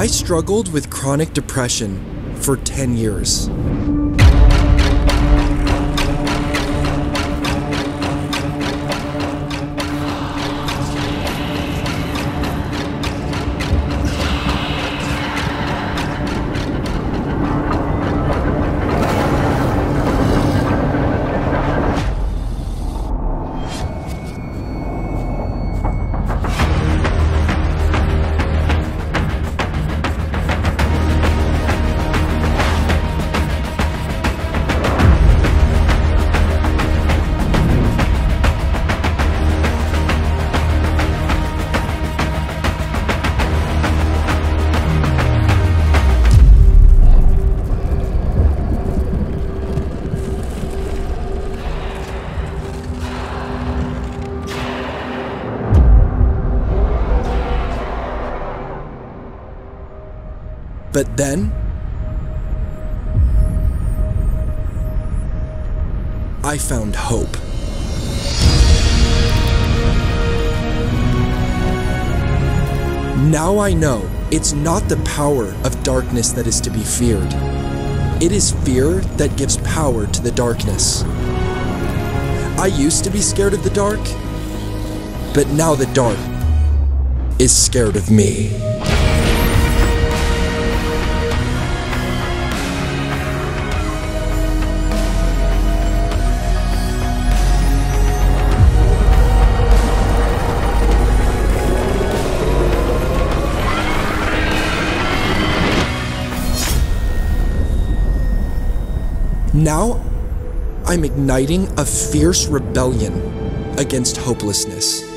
I struggled with chronic depression for 10 years. But then, I found hope. Now I know it's not the power of darkness that is to be feared. It is fear that gives power to the darkness. I used to be scared of the dark, but now the dark is scared of me. Now, I'm igniting a fierce rebellion against hopelessness.